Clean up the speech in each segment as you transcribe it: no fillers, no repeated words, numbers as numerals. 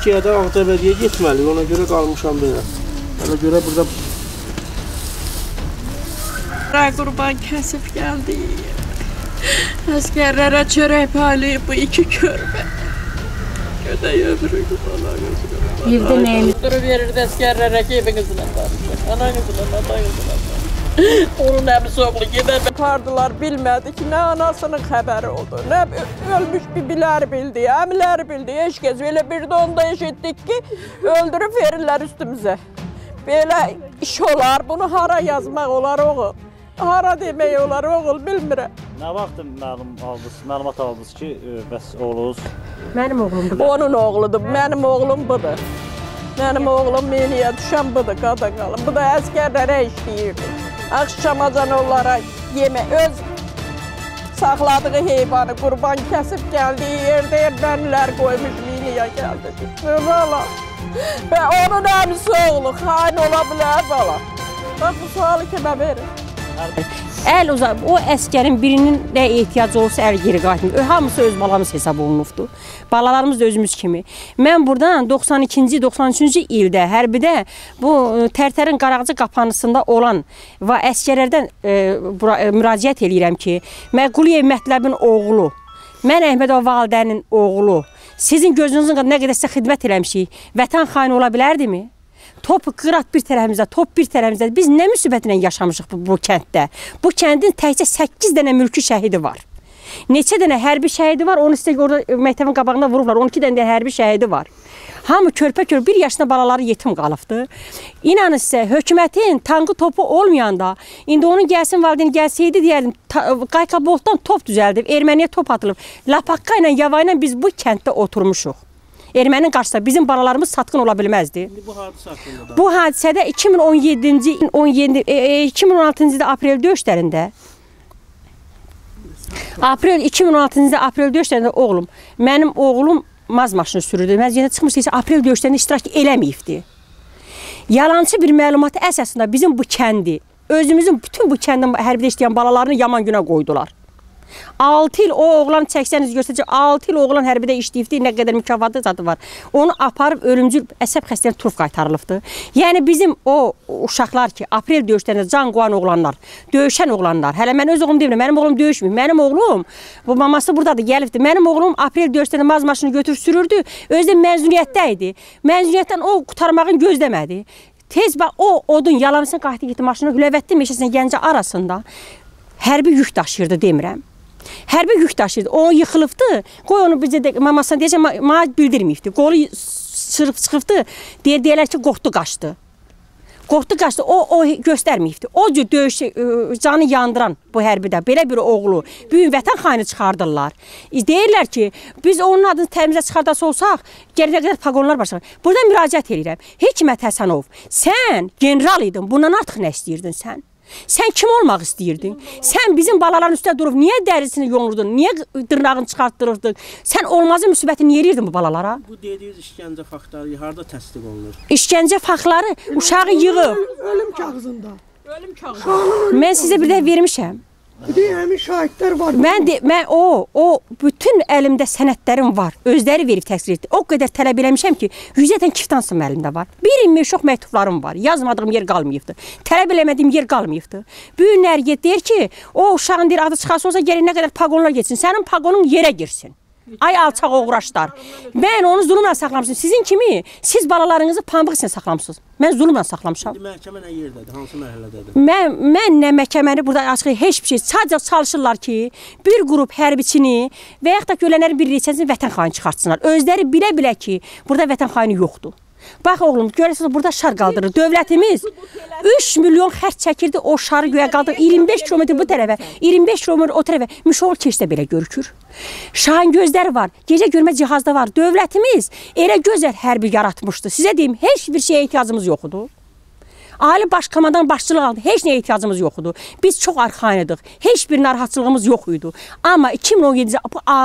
Türkiyədə Ağdabədiyyə getməliyik, ona görə qalmışam belə. Ona görə burada... Qurban kəsib gəldi. Əskərlərə çörək paylayıb bu 2 körpə. Gödək ömrü qurbanlar. Evdə nəyimiz? Durub verirdi əskərlərə ki, evinizlə vardı. Ananızla, atanızla. Onun əmisi oğlu gedər. Qardılar, bilmədi ki, nə anasının xəbəri oldu, nə ölmüş bibiləri bildi, əmiləri bildi. Heç kəs belə bir də onda eşitdik ki, öldürüb verirlər üstümüzə. Belə iş olar, bunu hara yazmaq olar oğul? Hara demək olar oğul, bilmirəm. Nə vaxt məlumat aldınız ki, bəs oğlunuz? Mənim oğlumdur. Onun oğludur, mənim oğlum budur. Mənim oğlum miniyə düşən budur, qada qalın. Bu da əskərlərə işləyirdi. Axşamacan onlara yemək, öz saxladığı heyvanı qurban kəsib gəldiyi yerdə ermənilər qoymuş miniyə gəldi. Valla. Və onun əmisi oğlu xain ola bilər bala. Bax bu sualı kimə verir? Əl uzaq, o əskərin birinin də ehtiyacı olsa əl geri qayıtmır. Hamısı öz balamız hesab olunubdur. Balalarımız da özümüz kimi. Mən buradan 92-ci, 93-cü ildə hərbidə bu Tərtərin Qarağacı qapanısında olan və əskərlərdən müraciət edirəm ki, mən Quliyev Mətləbin oğlu, mən Əhmədov Validənin oğlu, sizin gözünüzün nə qədər sizə xidmət eləmişik, vətən xaini ola bilərdimi? Top qırat bir tərəfimizdə, top bir tərəfimizdə. Biz nə müsibətlə yaşamışıq bu kənddə? Bu kəndin təkcə 8 dənə mülki şəhidi var. Neçə dənə hərbi şəhidi var, onu sizə orada məktəbin qabağında vurublar. 12 dənə hərbi şəhidi var. Hamı körpə-körpə, 1 yaşında balaları yetim qalıbdır. İnanın sizə, hökumətin tankı topu olmayanda, indi onun gəlsin valideyni gəlsəydi deyərdim, Qayqaboltdan top düzəldib, erməniyə top atılıb. Lapaqqa ilə, yava ilə biz bu kənddə oturmuşuq. Ermənin qarşısında bizim balalarımız satqın ola bilməzdi. Bu hadisə haqqında da. Bu hadisədə 2016-cı ildə aprel döyüşlərində aprel döyüşlərində oğlum, mənim oğlum maz maşını sürürdü. Məzuniyyətə çıxmışsa isə aprel döyüşlərində iştirak eləməyibdi. Yalancı bir məlumatı əsasında bizim bu kəndi, özümüzün bütün bu kəndin hərbidə işləyən balalarını yaman günə qoydular. 6 il o oğlan çəksəniz göstərəcək, 6 il oğlan hərbidə işləyibdi, nə qədər mükafatı zadı var. Onu aparıb ölümcül əsəb xəstəliyə turf qaytarılıbdı. Yəni bizim o uşaqlar ki, aprel döyüşlərində can qoyan oğlanlar, döyüşən oğlanlar, hələ mən öz oğlum deyirəm, mənim oğlum döyüşmür, mənim oğlum, bu maması buradadır, gəlibdir, mənim oğlum aprel döyüşlərində maz maşını götürüb sürürdü, özü də məzuniyyətdə idi, məzuniyyətdən o qutarmağını gözləmədi. Tez bax, o odun yalamısını qayıtdı getdi maşını, Hüləvəttin meşəsində Gəncə arasında hərbi yük daşıyırdı demirəm. Hərbi yük daşıyırdı. O yıxılıbdı. Qoy onu bizə də mamasına deyəcək, mənə bildirməyibdi. Qolu çıxıbdı. Deyirlər ki, qorxdu qaçdı. Qorxdu qaçdı. O göstərməyibdi. O cür döyüş canı yandıran bu hərbidə belə bir oğlu büyük vətən xaini çıxardırlar. Deyirlər ki, biz onun adını təmizə çıxardası olsaq, gəlinə qədər paqonlar başlayır. Burada müraciət edirəm. Hikmət Həsənov, sən general idin. Bundan artıq nə istəyirdin sən? Sən kim olmaq istəyirdin? Sən bizim balaların üstə durub niyə dərisini yonurdun? Niyə dırnağını çıxartdırırdın? Sən olmazı müsibətini yerirdin bu balalara? Bu dediyiniz işgəncə faktları harada təsdiq olunur? İşgəncə faktları uşağı yığıb. Ölüm kağızında. Ölüm kağızında. Mən sizə bir də vermişəm. Bir de həmin şahidlər var. Mən o bütün əlimdə sənədlərim var. Özləri verib təsdiq etdi. O qədər tələb eləmişəm ki, 100-dən kiftansım əlimdə var. Bir çox məktublarım var. Yazmadığım yer qalmayıbdı. Tələb eləmədiyim yer qalmayıbdı. Büyünlər deyir ki, o uşağın deyir adı çıxarsa olsa gəlin nə qədər paqonlar geçsin. Sənin paqonun yerə girsin. Ay alçaq oğraşlar. Mən onu zulümlə saxlamışım. Sizin kimi siz balalarınızı pambıq üçün saxlamışsınız. Mən zulümlə saxlamışam. Məhkəmə nə yerdədir? Hansı mərhələdədir? Mən nə məhkəməni burada açıq heç bir şey. Sadəcə çalışırlar ki, bir qrup hərbiçini və yaxud da ölənlərin bir neçəsini vətən xaini çıxartsınlar. Özləri bilə-bilə ki, burada vətən xaini yoxdur. Bax oğlum, görürsünüz burada şar qaldırır. Dövlətimiz 3 milyon xərc çəkirdi o şarı göyə qaldırır. 25 kilometr bu tərəfə, 25 kilometr o tərəfə. Müşavir keçdə belə görükür. Şahin gözləri var, gecə görmə cihazda var. Dövlətimiz elə gözəl hərbi yaratmışdı. Sizə deyim, heç bir şeyə ehtiyacımız yoxdur. Ali baş komandan başçılıq aldı. Heç nəyə ehtiyacımız yoxdur. Biz çox arxayınıq. Heç bir narahatçılığımız yox idi. Amma 2017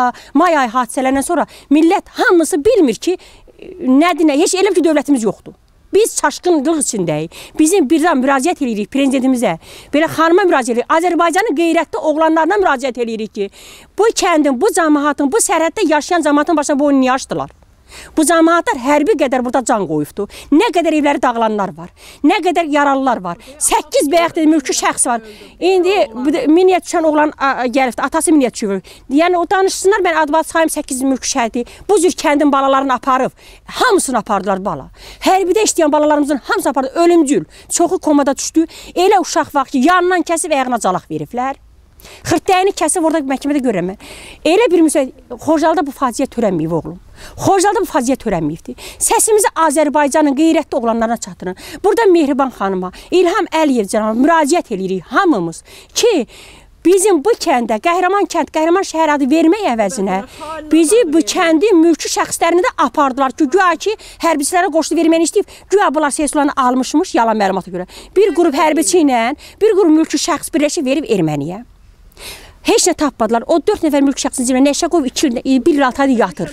may ayı hadisələrindən sonra millət hamısı bilmir ki, nədir, heç elə ki, dövlətimiz yoxdur. Biz çaşqınlıq içindəyik. Bizim birdən müraciət edirik prezidentimizə. Belə xanıma müraciət edirik. Azərbaycanın qeyrətli oğlanlarına müraciət edirik ki, bu kəndin, bu cəmaatın, bu sərhəddə yaşayan cəmaatın başına boynu niyə açdılar? Bu cəmaatlar hərbi qədər burada can qoyubdu. Nə qədər evləri dağılanlar var, nə qədər yaralılar var. 8 bəyək mülki şəxs var. İndi miniyə düşən oğlan gəlibdi, atası miniyə düşür. Yəni o danışsınlar, mən advat sayım 8 mülki şəhidi. Bu cür kəndin balalarını aparıb, hamısını apardılar bala. Hərbidə işləyən balalarımızın hamısı apardı, ölümcül. Çoxu komada düşdü. Elə uşaq var ki, yanından kəsib ayağına calaq veriblər. Xırtdəyini kəsib orada məhkəmədə görürəm mən. Elə bir Xocalıda bu faciə törənməyib oğlum. Xocalıda bu faciə törənməyibdi. Səsimizi Azərbaycanın qeyrətli oğlanlarına çatdırın. Burada Mehriban xanıma, İlham Əliyev cənabına müraciət edirik hamımız ki, bizim bu kəndə Qəhrəman kənd, Qəhrəman şəhər adı vermək əvəzinə bizi bu kəndin mülki şəxslərini də apardılar ki, güya ki, hərbçilərə qoşulu verməyini istəyib, güya bunlar seslərini almışmış, yalan məlumata görə. Bir qrup hərbiçi ilə, bir qrup mülki şəxs birləşib verib erməniyə. Heç nə tapmadılar. O 4 nəfər mülki şəxsin cibinə Nəşəqov 1 il 6 ayda yatır.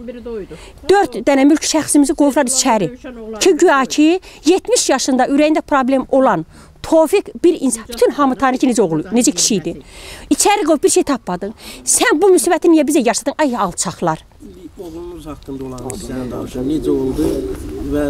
4 dənə mülki şəxsimizi qovurlar içəri. Ki, güya ki, 70 yaşında ürəyində problem olan Tofiq bir insan, bütün hamı tanır ki, necə kişi idi. İçəri qov bir şey tapmadın. Sən bu müsibəti niyə bizə yaşadın? Ay alçaqlar. Oğlunuz haqqında olan sizə danışın. Necə oldu və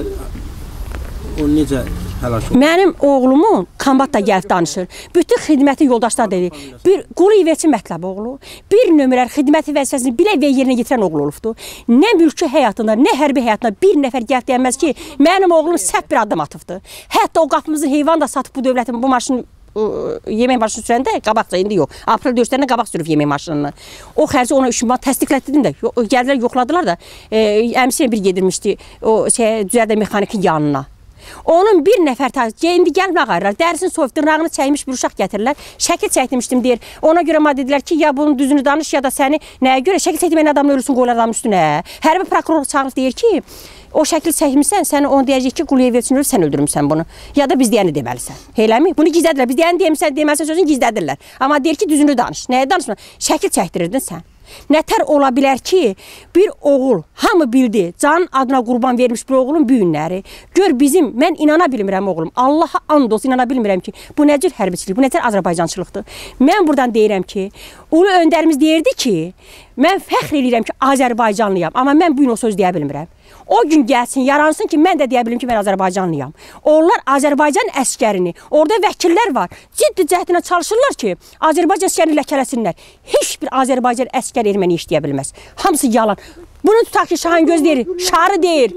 o necə həlak oldu? Mənim oğlumun kombatda gəlib danışır. Bütün xidməti yoldaşlar dedi. Bir qulu iverçi mətləb oğlu, bir nömrələr xidməti vəzifəsini bilə və yerinə yetirən oğlu olubdu. Nə mülki həyatında, nə hərbi həyatında bir nəfər gəlib deyəməz ki, mənim oğlum səhv bir addım atıbdı. Hətta o qapımızın heyvan da satıb bu dövlətin bu maşını yemək maşını sürəndə qabaqca indi yox. Aprel döyüşlərində qabaq sürüb yemək maşınını. O xərci ona 3 manat təsdiqlətdim də. Gəldilər yoxladılar da. Əmsiyə bir gedirmişdi o düzəldə mexanikin yanına. Onun bir nəfər indi gəlib ağarlar, dərisini soyub, dırnağını çəkmiş bir uşaq gətirirlər. Şəkil çəkdirmişdim deyir. Ona görə mənə dedilər ki, ya bunun düzünü danış, ya da səni nəyə görə şəkil çəkdirməyən adamın ölüsünü qoyurlar adamın üstünə. Hərbi prokuror çağırıb deyir ki, o şəkil çəkmişsən, səni onu deyəcək ki, quluya versin, sən öldürmüsən bunu. Ya da biz deyəni deməlisən. Eləmi? Bunu gizlədirlər. Biz deyəni deməlisən sözünü gizlədirlər. Amma deyir ki, düzünü danış. Nəyə danışma? Şəkil çəkdirirdin sən. Nətər ola bilər ki, bir oğul, hamı bildi, canın adına qurban vermiş bir oğulun büyünləri. Gör bizim, mən inana bilmirəm oğlum, Allaha and olsun inana bilmirəm ki, bu nə cür hərbiçilik, bu nə cür Azərbaycançılıqdır. Mən buradan deyirəm ki, ulu öndərimiz deyirdi ki, mən fəxr edirəm ki, Azərbaycanlıyam, amma mən bu gün o söz deyə bilmirəm. O gün gəlsin, yaransın ki, mən də deyə bilim ki, mən Azərbaycanlıyam. Onlar Azərbaycan əskərini, orada vəkillər var, ciddi cəhdinə çalışırlar ki, Azərbaycan əskərini ləkələsinlər. Heç bir Azərbaycan əskər erməni işləyə bilməz. Hamısı yalan. Bunu tutaq ki, Şahangöz deyir, şarı deyir.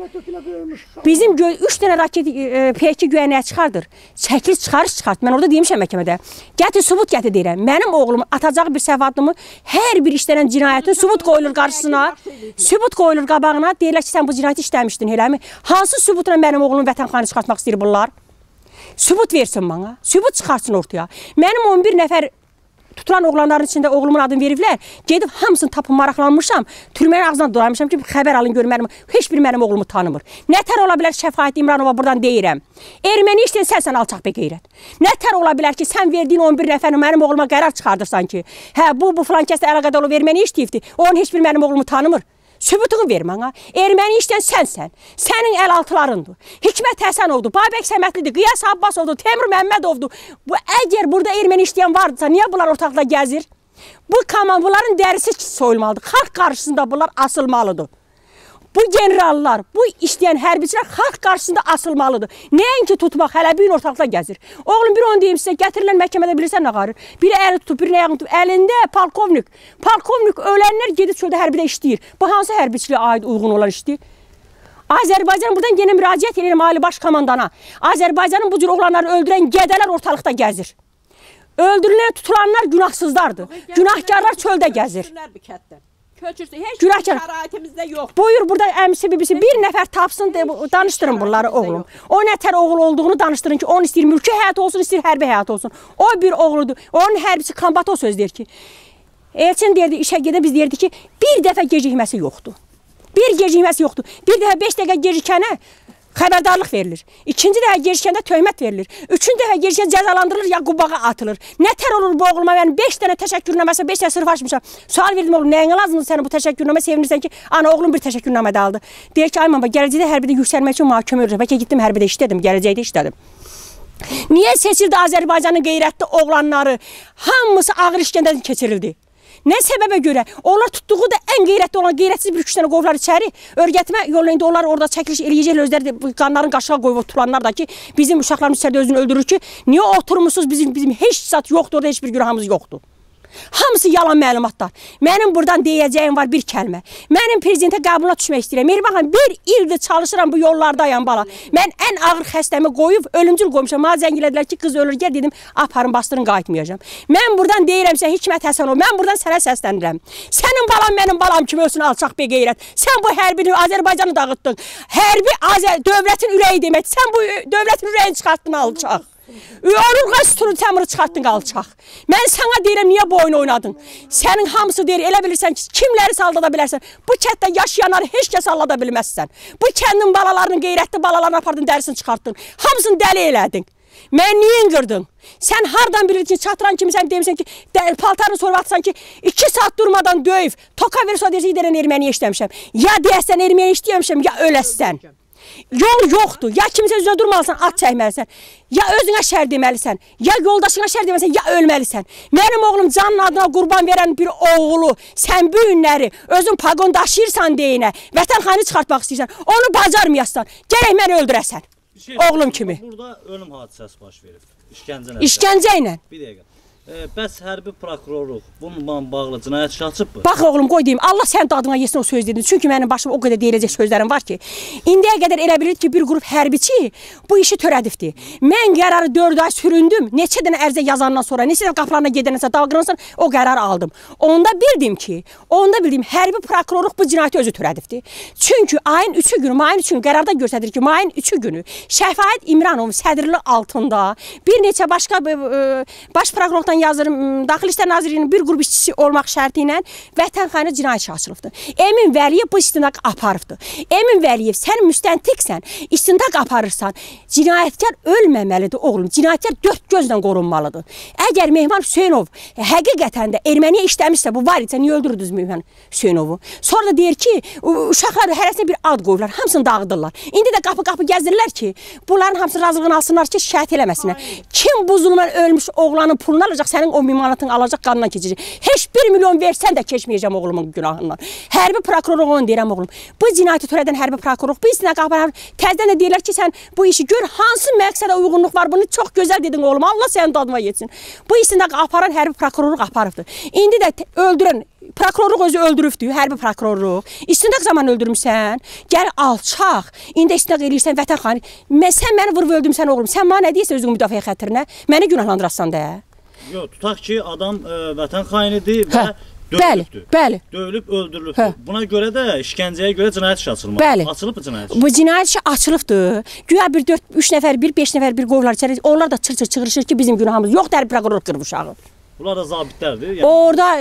Bizim 3 dənə raket P2 güvənəyə çıxardır. Çəkil çıxart. Mən orada demişəm məhkəmədə. Gətir, subut gətir deyirəm. Mənim oğlumun atacağı bir səhv addımı hər bir işlənən cinayətin subut qoyulur qarşısına, subut qoyulur qabağına. Deyirlər ki, sən bu cinayəti işləmişdin, eləmi? Hansı subutla mənim oğlumun vətənxanı çıxartmaq istəyir bunlar? Subut versin bana, subut çıxartsın ortaya. Mənim 11 nəfər tutulan oğlanların içində oğlumun adını veriblər. Gedib hamısını tapıb maraqlanmışam. Türmənin ağzından dolaymışam ki, xəbər alın görməliyim. Heç bir mənim oğlumu tanımır. Nətər ola bilər Şəfaət İmranova buradan deyirəm. Erməni işləyən sənsən alçaq be qeyrət. Nətər ola bilər ki, sən verdiyin 11 nəfərin mənim oğluma qərar çıxardırsan ki, hə bu filan kəslə əlaqədar olub erməni işləyibdi. Onun heç bir mənim oğlumu tanımır. Sübutunu ver mənə. Erməni işləyən sənsən. Sənin əlaltılarındır. Hikmət Həsənovdur, Babək Səmətlidir, Qiyas Abbasovdur, Temur Məmmədovdur. Bu əgər burada erməni işləyən vardısa, niyə bunlar ortaqda gəzir? Bu bunların dərisi soyulmalıdır. Xalq qarşısında bunlar asılmalıdır. Bu generallar, bu işləyən hərbiçilər xalq qarşısında asılmalıdır. Nəinki tutmaq, hələ bir gün ortalıqda gəzir. Oğlum bir onu deyim sizə, gətirirlər məhkəmədə bilirsən nə qarır? Biri əli tutub, birini ayağını tutub, əlində polkovnik. Polkovnik ölənlər gedib çöldə hərbidə işləyir. Bu hansı hərbiçiliyə aid uyğun olan işdir? Azərbaycan buradan yenə müraciət edirəm Ali Baş Komandana. Azərbaycanın bu cür oğlanları öldürən gədələr ortalıqda gəzir. Öldürülən, tutulanlar günahsızlardır. Günahkarlar çöldə gəzir. Köçürsün, heç bir şəraitimizdə yox. Buyur, burada əmisi, bibisi bir nəfər tapsın, danışdırın bunları oğlum. O nətər oğul olduğunu danışdırın ki, onun istəyir mülki həyat olsun, istəyir hərbi həyat olsun. O bir oğludur. Onun hərbisi kombat o söz deyir ki, Elçin deyirdi, işə gedə biz deyirdi ki, bir dəfə gecikməsi yoxdur. Bir gecikməsi yoxdur. Bir dəfə 5 dəqiqə gecikənə xəbərdarlıq verilir. İkinci dəfə gecikəndə töhmət verilir. Üçüncü dəfə gecikəndə cəzalandırılır, ya qubağa atılır. Nətər olur bu oğluma? Mən 5 dənə təşəkkürnaməsə, 5 dənə sırf açmışam. Sual verdim oğlum, nəyinə lazımdır sənin bu təşəkkürnamə? Sevinirsən ki, ana oğlum bir təşəkkürnamə də aldı. Deyir ki, ay mama, gələcəkdə hərbidə yüksəlmək üçün məhkəmə öləcək. Bəlkə getdim hərbidə işlədim, gələcəkdə işlədim. Niyə seçildi Azərbaycanın qeyrətli oğlanları? Hamısı ağır işgəncədən keçirildi. Nə səbəbə görə? Onlar tutduğu da ən qeyrətli olan qeyrətsiz bir 2 dənə qovlar içəri. Örgətmə yolu indi onlar orada çəkiliş eləyəcəklər özləri qanların qaşığa qoyub oturanlar da ki, bizim uşaqlarımız içəridə özünü öldürür ki, niyə oturmusunuz bizim heç zat yoxdur, orada heç bir günahımız yoxdur. Hamısı yalan məlumatlar. Mənim buradan deyəcəyim var bir kəlmə. Mənim prezidentə qəbuluna düşmək istəyirəm. Meri baxın, bir ildir çalışıram bu yollardayam bala. Mən ən ağır xəstəmi qoyub, ölümcül qoymuşam. Mənə zəng elədilər ki, qız ölür, gəl dedim, aparın, bastırın, qayıtmayacağam. Mən buradan deyirəm sən Hikmət Həsənov, mən buradan sənə səslənirəm. Sənin balam mənim balam kimi ölsün alçaq bir qeyrət. Sən bu hərbini Azərbaycanı dağıtdın. Hərbi dövlətin ürəyi demək. Sən bu dövlətin ürəyini çıxartdın alçaq. Onurğa sütunu təmiri çıxartdın qalçaq. Mən sana deyirəm, niyə bu oyunu oynadın? Sənin hamısı deyir, elə bilirsən ki, kimləri saldada bilərsən? Bu kətdə yaşayanları heç kəs sallada bilməzsən. Bu kəndin balalarının, qeyrətli balalarını apardın, dərisini çıxartdın. Hamısını dəli elədin. Mən niyə qırdın? Sən hardan bilirdin ki, çatıran kimi sən demişsən ki, paltarını sonra atsan ki, 2 saat durmadan döyüb, toka verirsə deyirsən, deyirən erməniyə işləmişəm. Ya deyəsən erməniyə işləmişəm, ya öləsən. Yol yoxdur. Ya kimsə üzrə durmalısan, at çəkməlisən. Ya özünə şər deməlisən. Ya yoldaşına şər deməlisən, ya ölməlisən. Mənim oğlum canın adına qurban verən bir oğlu, sən bu günləri özün pagon daşıyırsan deyinə, vətən xaini çıxartmaq istəyirsən, onu bacarmayasan, gərək məni öldürəsən. Oğlum kimi. Burada ölüm hadisəsi baş verib. İşgəncə ilə. İşgəncə ilə. Bir dəqiqə. Bəs hərbi prokurorluq bununla bağlı cinayət işi açıbmı? Bax oğlum, qoy deyim, Allah sənin dadına yesin o söz dedin. Çünki mənim başıma o qədər deyiləcək sözlərim var ki, indiyə qədər elə bilirdi ki, bir qrup hərbiçi bu işi törədibdi. Mən qərarı 4 ay süründüm. Neçə dənə ərizə yazandan sonra, neçə dənə qapılarına gedənəsə dalğıransan, o qərarı aldım. Onda bildim ki, hərbi prokurorluq bu cinayəti özü törədibdi. Çünki ayın 3-ü günü, mayın 3-ü günü qərarda göstərir ki, mayın 3-ü günü Şəfaət İmranov sədrliyi altında bir neçə başqa baş prokurorluqdan yazırım, Daxili İşlər Nazirliyinin bir qrup işçisi olmaq şərti ilə vətən xaini cinayət işi açılıbdır. Emin Vəliyev bu istintaq aparıbdır. Emin Vəliyev, sən müstəntiqsən, istintaq aparırsan, cinayətkar ölməməlidir oğlum. Cinayətkar 4 gözlə qorunmalıdır. Əgər Mehman Hüseynov həqiqətən də erməniyə işləmişsə, bu var isə, niyə öldürürdünüz Mehman Hüseynovu? Sonra deyir ki, uşaqlar hərəsinə bir ad qoyurlar, hamısını dağıdırlar. İndi də qapı-qapı gəzdirirlər ki, bunların hamısını razılığını alsınlar ki, şikayət eləməsinlər. Kim bu zulmən ölmüş oğlanın pulunu alacaq, sənin o manatını alacaq, qanına keçəcək. Heç 1 milyon versən də keçməyəcəm oğlumun günahından. Hərbi prokurorluq onu deyirəm oğlum. Bu cinayəti törədən hərbi prokurorluq, bu istinaq aparır. Təzdən də deyirlər ki, sən bu işi gör, hansı məqsədə uyğunluq var, bunu çox gözəl dedin oğlum. Allah sənin dadıma yetsin. Bu istinaq aparan hərbi prokurorluq aparıbdır. İndi də öldürən prokurorluq özü öldürübdür, hərbi prokurorluq. İstinaq zamanı öldürmüsən, gəl alçaq, indi istinaq eləyirsən vətən xaini. Sən məni vurub öldürmüsən oğlum, sən mənə nə deyirsən özünü müdafiə xətrinə? Məni günahlandırasan da. Yox, tutaq ki, adam vətən xainidir və döyülübdür. Bəli. Döyülüb, öldürülübdür. Buna görə də işgəncəyə görə cinayət işi açılmalı. Bəli. Açılıb mı cinayət işi? Bu cinayət işi açılıbdır. Güya bir 3 nəfər, 5 nəfər bir qovlar içəri, onlar da çığırışır ki, bizim günahımız yox, hərbi prokurorluq qırıb uşağı. Bunlar da zabitlərdir. Orada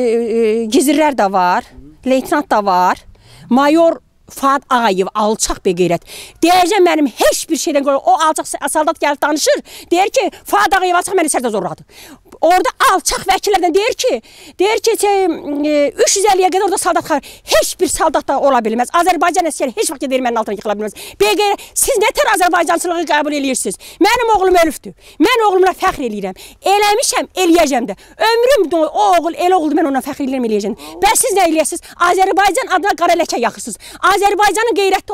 gizirlər də var, leytenant da var, mayor Fuad Ağayev, alçaq bir qeyrət. Deyəcəm mənim heç bir şeydən görə, o alçaq saldat gəlib danışır, deyir ki, Fuad Ağayev alçaq məni içəridə zorladı. Orada alçaq vəkillərdən deyir ki, 350-yə qədər orada saldat xar, heç bir saldat da ola bilməz. Azərbaycan əskəri heç vaxt ermənin altına yıxıla bilməz. Siz nətər Azərbaycancılığı qəbul edirsiniz? Mənim oğlum ölübdür. Mən oğlumla fəxr eləyirəm. Eləmişəm, eləyəcəm də. Ömrüm o oğul, elə oğuldu, mən ona fəxr eləyirəm, eləyəcəm. Bəs siz nə eləyəsiniz? Azərbaycan adına qara ləkə yaxırsınız. Azərbaycanın qeyrətli